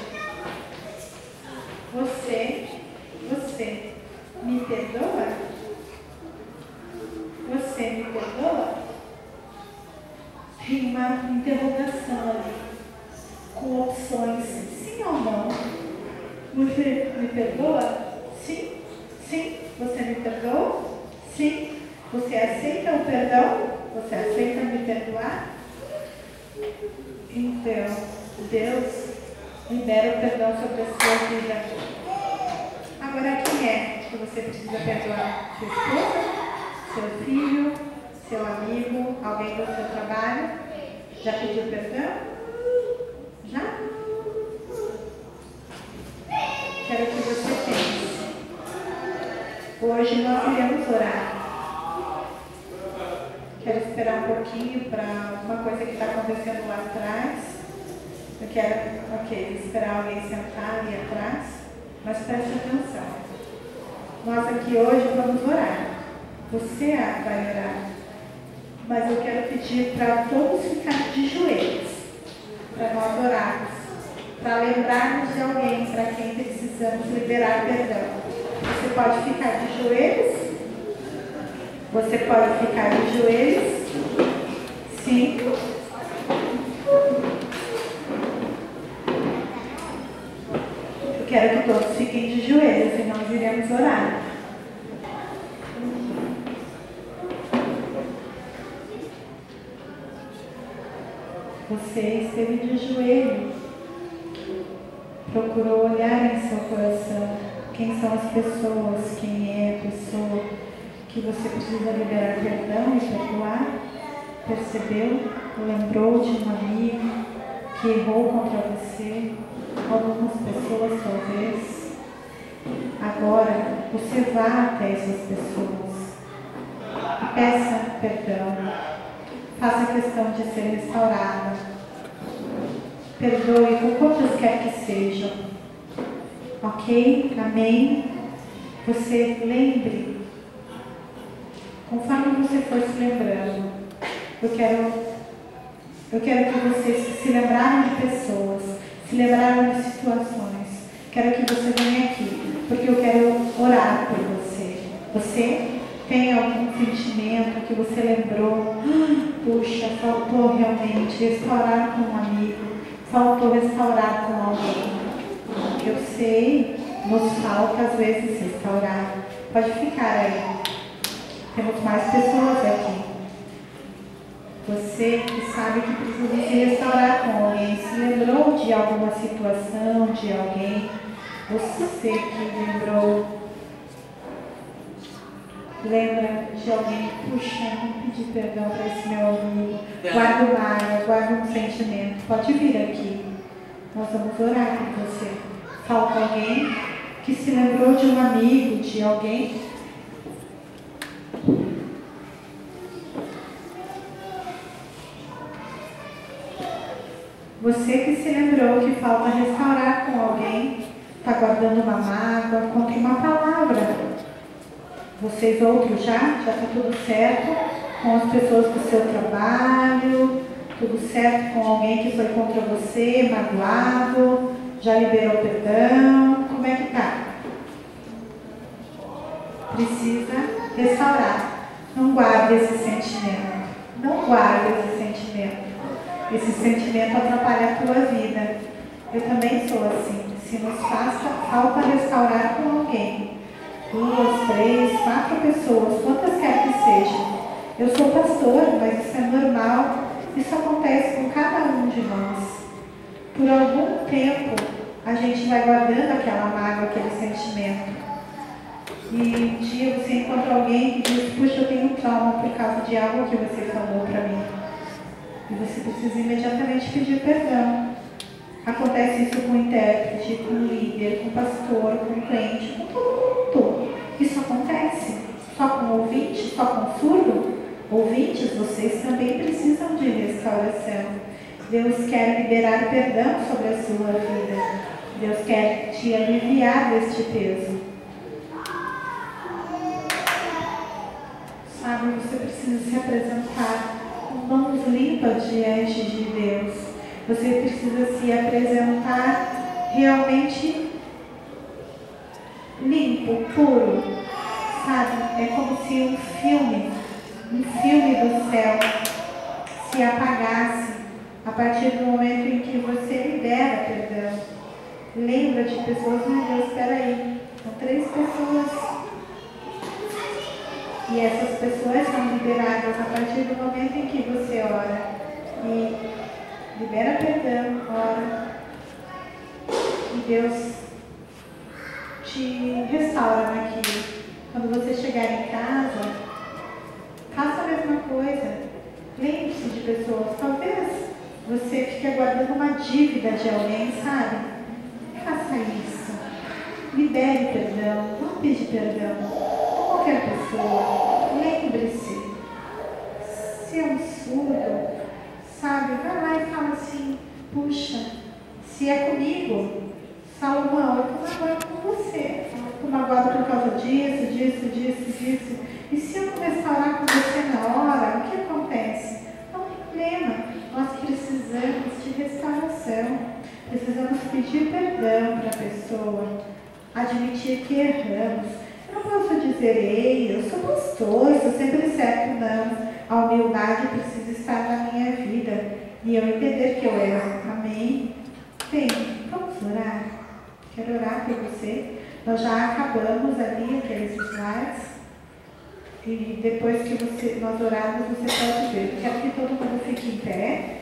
Você, você me perdoa? Você me perdoa? tem uma interrogação ali, com opções sim ou não. Você me perdoa? Sim. Sim. Você me perdoa? Sim. Você aceita o perdão? Você aceita me perdoar? Então, Deus libera o perdão sobre a sua vida. Agora, quem é que você precisa perdoar? Sua esposa? Seu filho? Seu amigo? Alguém do seu trabalho? Já pediu perdão? Já? Quero que você pense. Hoje nós iremos orar. Quero esperar um pouquinho para uma coisa que está acontecendo lá atrás. Eu quero, ok, esperar alguém sentar ali atrás, mas preste atenção. Nós aqui hoje vamos orar. Você vai orar. Mas eu quero pedir para todos ficarem de joelhos, para nós orarmos, para lembrarmos de alguém para quem precisamos liberar perdão. Você pode ficar de joelhos? Você pode ficar de joelhos? Sim. Eu quero que todos fiquem de joelhos e nós iremos orar. Você esteve de joelho, procurou olhar em seu coração quem são as pessoas, quem é a pessoa que você precisa liberar perdão e perdoar. Percebeu? Lembrou de um amigo que errou contra você, algumas pessoas talvez. Agora você vá até essas pessoas e peça perdão. Faça questão de ser restaurada. Perdoe com quantas quer que sejam. Ok? Amém? Você lembre. Conforme você for se lembrando, eu quero, eu quero que vocês se lembrarem de pessoas, se lembrarem de situações. Quero que você venha aqui, porque eu quero orar por você. Você tem algum sentimento que você lembrou? Puxa, faltou realmente restaurar com um amigo, faltou restaurar com alguém. Eu sei, nos falta às vezes restaurar. Pode ficar aí. Temos mais pessoas aqui. Você que sabe que precisa se restaurar com alguém, se lembrou de alguma situação, de alguém, você que lembrou, lembra de alguém, puxa, não pedi perdão para esse meu amigo, guarda uma área, guarda um sentimento, pode vir aqui, nós vamos orar por você. Falta alguém que se lembrou de um amigo, de alguém? Você que se lembrou que falta restaurar com alguém, está guardando uma mágoa contra uma palavra. Vocês outros já? Já está tudo certo com as pessoas do seu trabalho? Tudo certo com alguém que foi contra você, magoado? Já liberou perdão? Como é que está? Precisa restaurar. Não guarde esse sentimento. Não guarde esse sentimento. Esse sentimento atrapalha a tua vida. Eu também sou assim. Se nos faça falta restaurar com alguém, duas, três, quatro pessoas, quantas quer que sejam. Eu sou pastor, mas isso é normal. Isso acontece com cada um de nós. Por algum tempo, a gente vai guardando aquela mágoa, aquele sentimento. E um dia você encontra alguém que diz, puxa, eu tenho um trauma por causa de algo que você falou para mim. E você precisa imediatamente pedir perdão. Acontece isso com o intérprete, com o líder, com o pastor, com o cliente, com todo mundo. Isso acontece. Só com o ouvinte, só com o surdo. Ouvintes, vocês também precisam de restauração. Deus quer liberar perdão sobre a sua vida. Deus quer te aliviar deste peso. Sabe, você precisa se apresentar com mãos limpas diante de Deus. Você precisa se apresentar realmente limpo, puro. Sabe, é como se um filme, um filme do céu se apagasse a partir do momento em que você libera perdão. Lembra de pessoas, meu Deus, espera aí, são três pessoas. E essas pessoas são liberadas a partir do momento em que você ora. E libera perdão, ora. E Deus te restaura naquilo. Quando você chegar em casa, faça a mesma coisa. Lembre-se de pessoas. Talvez você fique aguardando uma dívida de alguém, sabe? Faça isso. Libere perdão. Não pede perdão a qualquer pessoa. Lembre-se. Se é um surdo, sabe? Vai lá e fala assim: puxa, se é comigo, Salomão, eu estou magoado com você. Estou magoado por causa disso, disso, disso, disso. E se eu não restaurar com você na hora, o que acontece? Não tem problema. Nós precisamos de restauração. Precisamos pedir perdão para a pessoa. Admitir que erramos. Eu não posso dizer, ei, eu sou pastor, estou sempre certo, não. A humildade precisa estar na minha vida. E eu entender que eu erro. Amém? Bem, vamos orar. Quero orar por você. Nós já acabamos ali aqueles slides. E depois que você, nós orarmos, você pode ver. Quero que todo mundo fique em pé.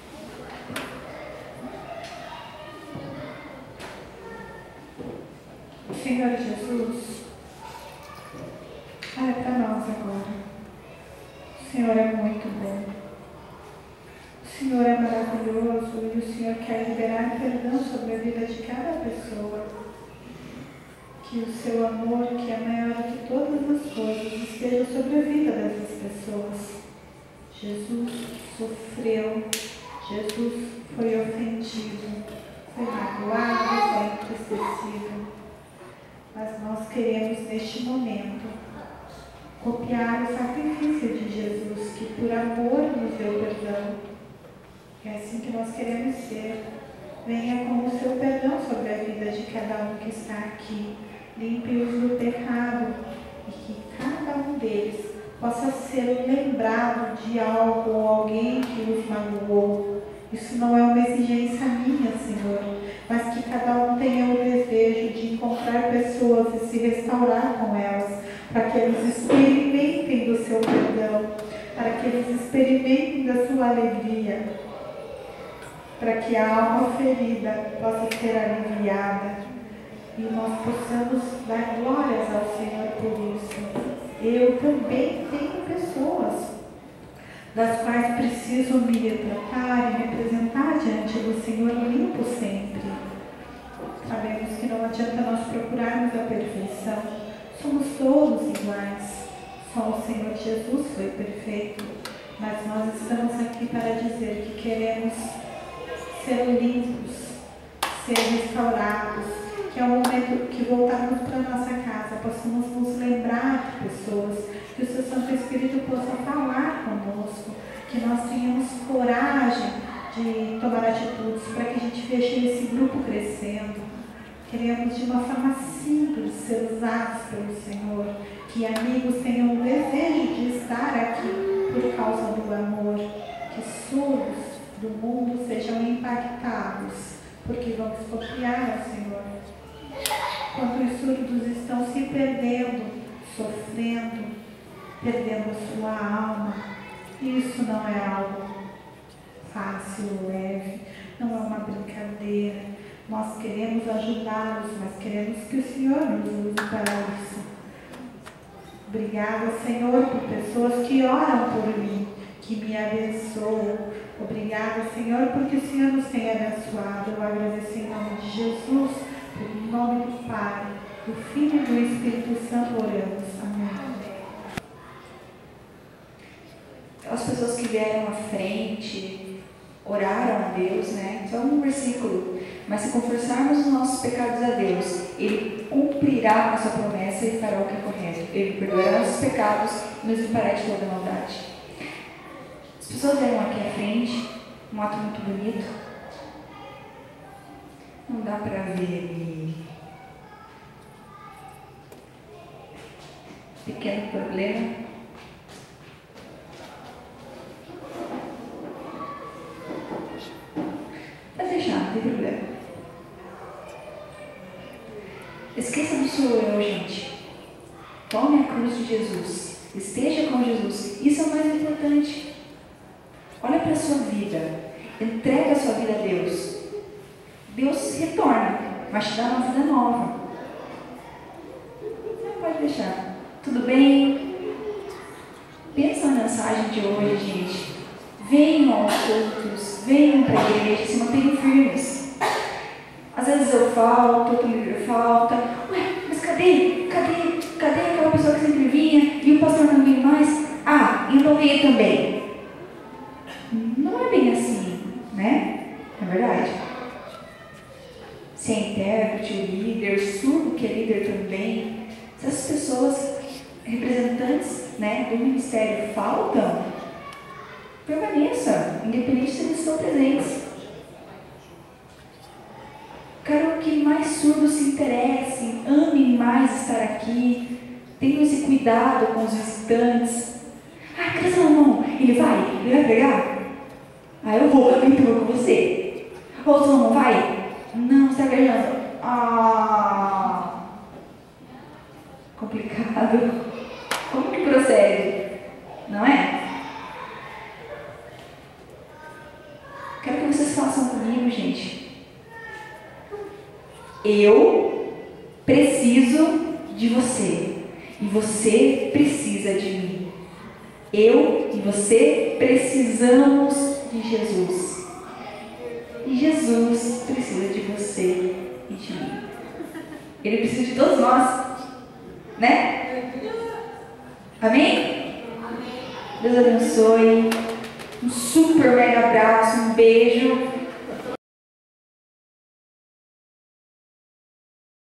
Senhor Jesus, olha para nós agora. O Senhor é muito bom. O Senhor é maravilhoso e o Senhor quer liberar perdão sobre a vida de cada pessoa. Que o seu amor, que é maior do que todas as coisas, esteja sobre a vida dessas pessoas. Jesus sofreu, Jesus foi ofendido, foi magoado, foi entristecido. Mas nós queremos, neste momento, copiar o sacrifício de Jesus, que por amor nos deu perdão. É assim que nós queremos ser. Venha com o seu perdão sobre a vida de cada um que está aqui. Limpe-os do pecado e que cada um deles possa ser lembrado de algo ou alguém que os magoou. Isso não é uma exigência minha, Senhor, mas que cada um tenha o desejo de encontrar pessoas e se restaurar com elas, para que eles experimentem do seu perdão, para que eles experimentem da sua alegria, para que a alma ferida possa ser aliviada. E nós possamos dar glórias ao Senhor por isso. Eu também tenho pessoas das quais preciso me retratar e me apresentar diante do Senhor limpo sempre. Sabemos que não adianta nós procurarmos a perfeição. Somos todos iguais. Só o Senhor Jesus foi perfeito. Mas nós estamos aqui para dizer que queremos ser limpos, ser restaurados. Que é o momento que voltarmos para a nossa casa, possamos nos lembrar de pessoas, que o seu Santo Espírito possa falar conosco, que nós tenhamos coragem de tomar atitudes para que a gente veja esse grupo crescendo. Queremos de uma forma simples ser usados pelo Senhor, que amigos tenham o desejo de estar aqui por causa do amor, que surdos do mundo sejam impactados, porque vamos copiar ao Senhor. Quando os surdos estão se perdendo, sofrendo, perdendo a sua alma, isso não é algo fácil, leve, não é uma brincadeira. Nós queremos ajudá-los, mas queremos que o Senhor nos use para isso. Obrigada, Senhor, por pessoas que oram por mim, que me abençoam. Obrigada, Senhor, porque o Senhor nos tem abençoado. Eu agradeço em nome de Jesus. Em nome do Pai, do Filho e do Espírito Santo oramos. Amém. As pessoas que vieram à frente oraram a Deus, né? Só um versículo. Mas se confessarmos os nossos pecados a Deus, Ele cumprirá a sua promessa e fará o que é correto. Ele perdoará os pecados e nos limpará de toda maldade. As pessoas vieram aqui à frente, um ato muito bonito. Não dá para ver ali. Pequeno problema. Esqueça do seu eu, gente. Tome a cruz de Jesus. Esteja com Jesus. Isso é o mais importante. Olha para a sua vida. Entrega a sua vida a Deus. Deus retorna, mas te dá uma vida nova. Não pode deixar. Tudo bem? Pensa na mensagem de hoje, gente. Venham aos cultos, venham para a igreja, se mantenham firmes. Às vezes eu falto, outro líder falta. Ué, mas cadê? Cadê? Cadê aquela pessoa que sempre vinha e o pastor não veio mais? Ah, e não veio também. Não é bem assim, né? Não é verdade? Se é intérprete, o líder, surdo que é líder também, se essas pessoas, representantes, né, do ministério faltam, permaneça, independente se eles estão presentes. Quero que mais surdos se interessem, amem mais estar aqui, tenham esse cuidado com os visitantes. Ah, cadê seu irmão? Ele vai? Ele vai pregar? Ah, eu vou, eu vou com você. Ou seu irmão vai? Não, você está viajando. Ah, complicado. Como que procede? Não é? Quero que vocês façam comigo, gente. Eu preciso de você e você precisa de mim. Eu e você precisamos de Jesus e Jesus precisa de você e de mim. Ele precisa de todos nós, né? Amém? Deus abençoe. Um super mega abraço, um beijo.